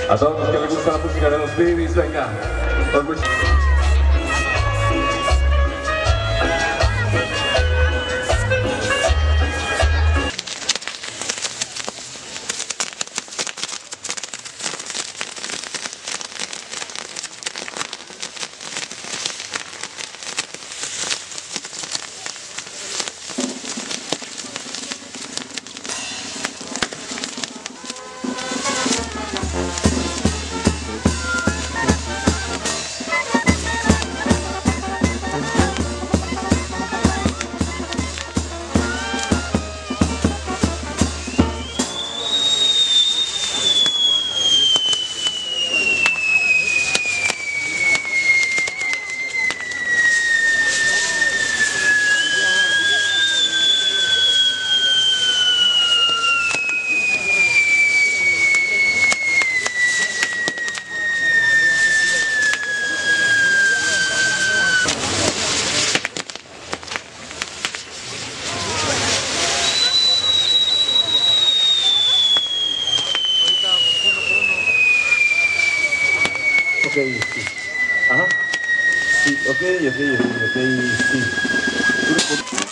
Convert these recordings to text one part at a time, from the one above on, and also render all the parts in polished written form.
A todos los que les gusta la música de los Bee Gees, venga. Ok, sí. Ajá. Sí, ok, sí.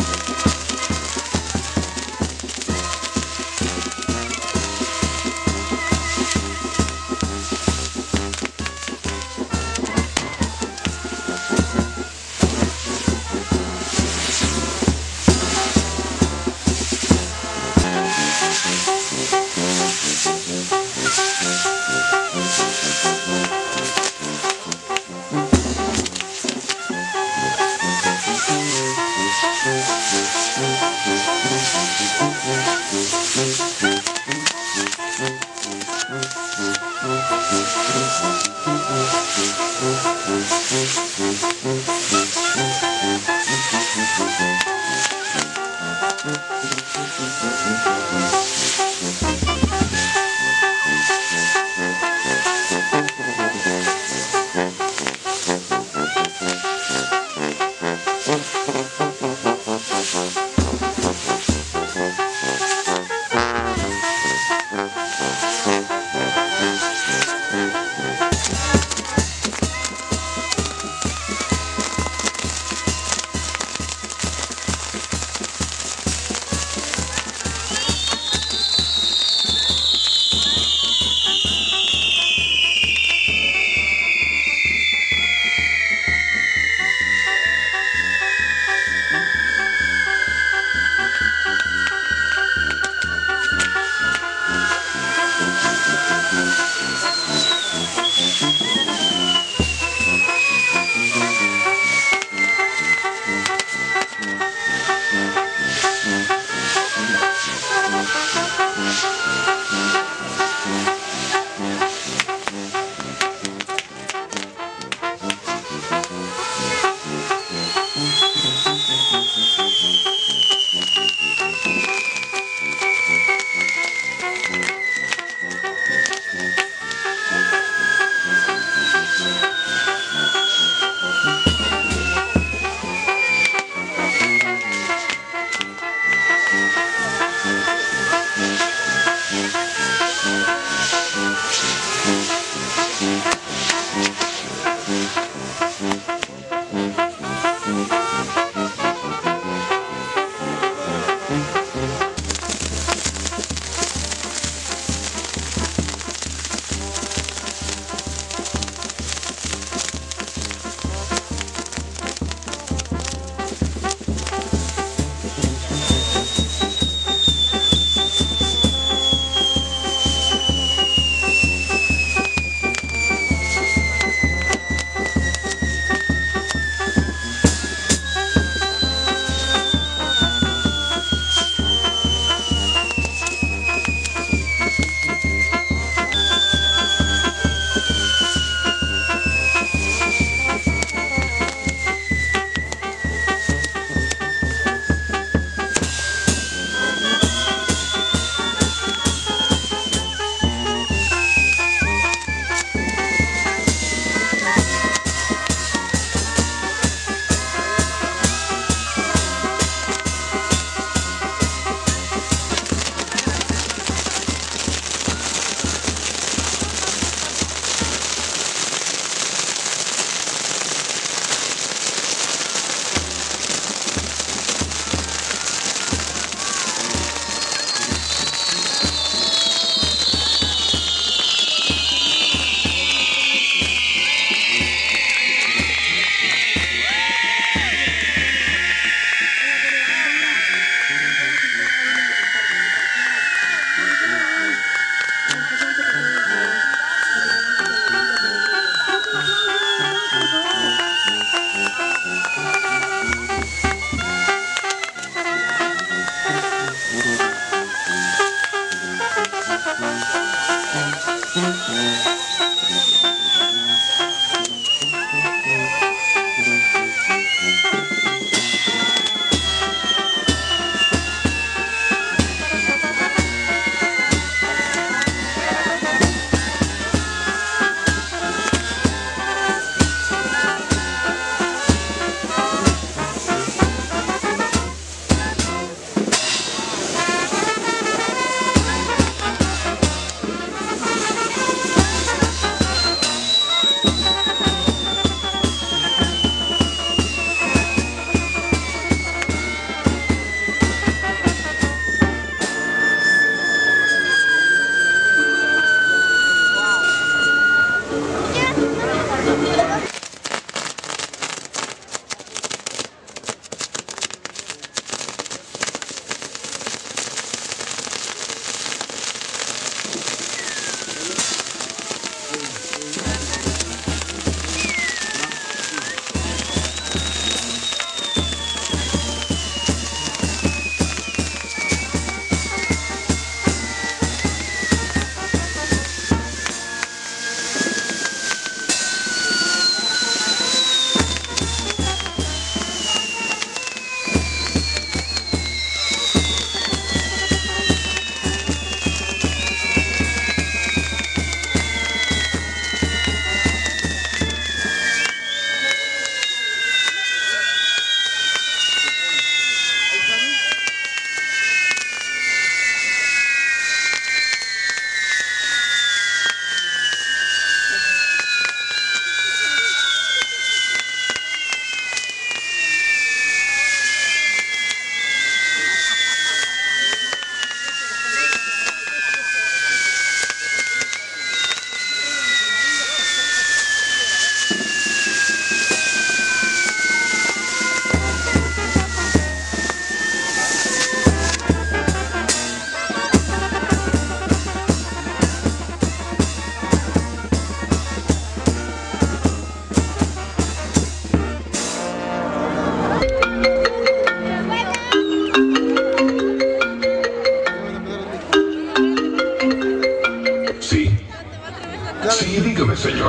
Sí, dígame, señor.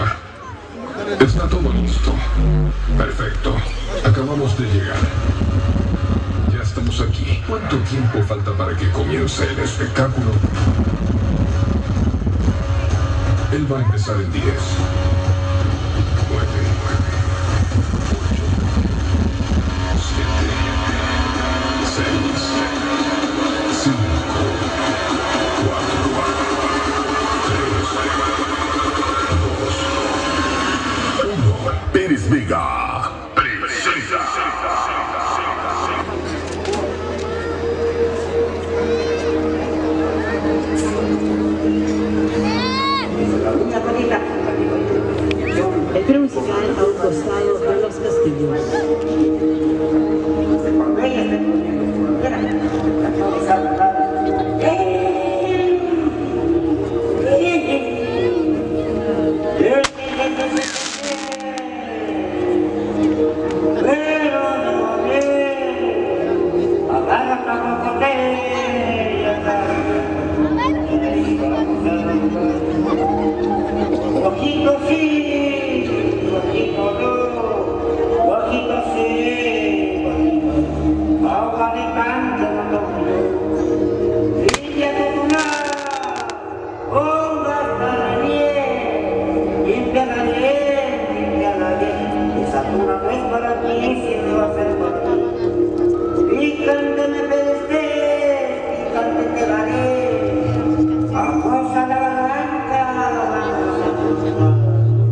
Está todo listo. Perfecto. Acabamos de llegar. Ya estamos aquí. ¿Cuánto tiempo falta para que comience el espectáculo? Él va a empezar en 10, 9, 8, 7, 6, 5, 4, 3, 2, 1. Pérez Vega presenta. El principal a un costado de los castillos. Ojito sí, ojito no, ojito sí, agua de canto no tomo, brilla tu luna, onda está bien, límpiala bien, esa luna no es para ti, siempre va a ser para ti, picante me pedestes, picante te daré, aguas a la barranca,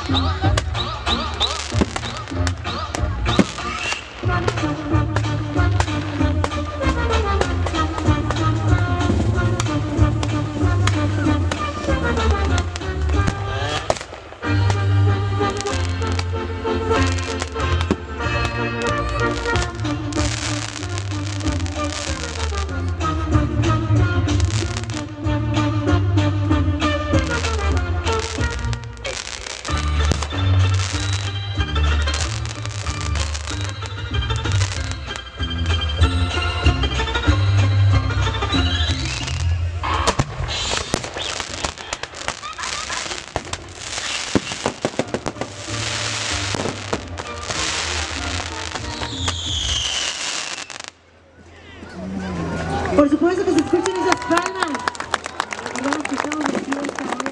Por supuesto que se escuchen esas palmas. Recordamos que estamos de fiesta hoy.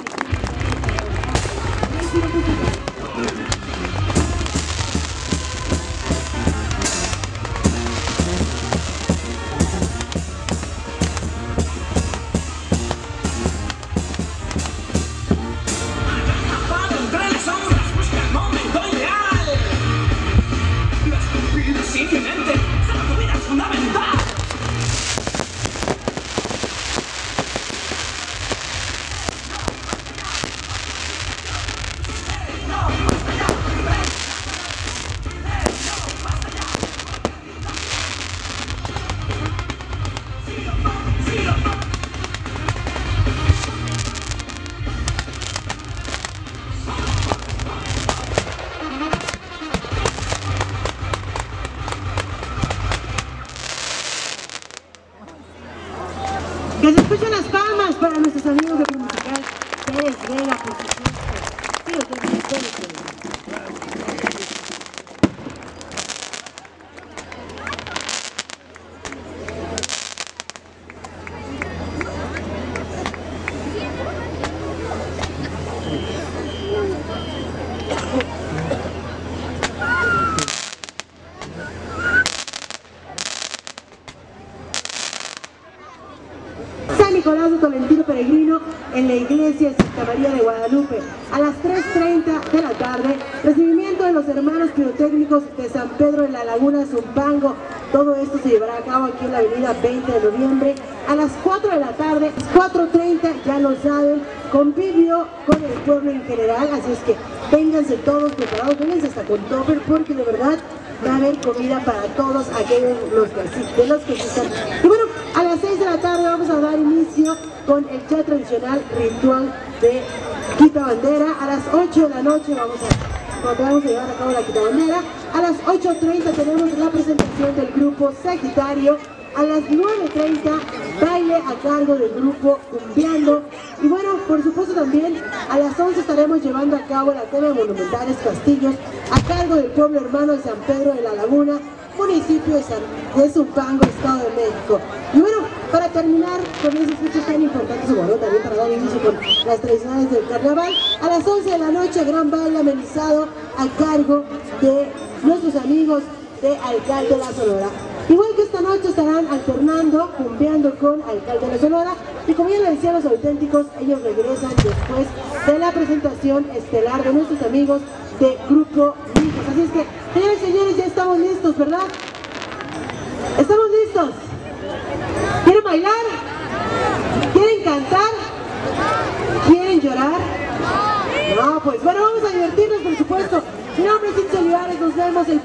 Simplemente, tu vida es fundamental. Que se escuchen las palmas para nuestros amigos de Musical Pérez Vega, por supuesto. Sí, los de Pérez Vega. San Nicolás de Tolentino Peregrino en la iglesia de Santa María de Guadalupe. A las 3:30 de la tarde, recibimiento de los hermanos pirotécnicos de San Pedro de la Laguna, Zumpango. Todo esto se llevará a cabo aquí en la avenida 20 de noviembre. A las 4 de la tarde, 4:30, ya lo saben, convivio con el pueblo en general. Así es que vénganse todos preparados, vénganse hasta con topper, porque de verdad va a haber comida para todos aquellos de los que asistan. Y bueno, a las 6 de la tarde vamos a dar inicio con el ya tradicional ritual de quitabandera. A las 8 de la noche vamos a llevar a cabo la quitabandera. A las 8:30 tenemos la presentación del grupo Sagitario. A las 9:30 baile a cargo del grupo Cumbiando. Y bueno, por supuesto también a las 11 estaremos llevando a cabo la tema de Monumentales Castillos a cargo del pueblo hermano de San Pedro de la Laguna, municipio de Zumpango, Estado de México. Y bueno, para terminar con esos hechos tan importantes, bueno, también para dar inicio con las tradicionales del carnaval, a las 11 de la noche, gran baile amenizado a cargo de nuestros amigos de Alcalde de la Sonora. Igual que esta noche estarán alternando, cumbiando con Alcalde de la Sonora, y como ya les decía, los auténticos, ellos regresan después de la presentación estelar de nuestros amigos de Grupo Mijos. Así es que, señores y señores, ya estamos listos, ¿verdad? ¿Estamos listos? ¿Quieren bailar? ¿Quieren cantar? ¿Quieren llorar? No, pues bueno, vamos a divertirnos, por supuesto. Mi nombre es Cintia Olivares, nos vemos el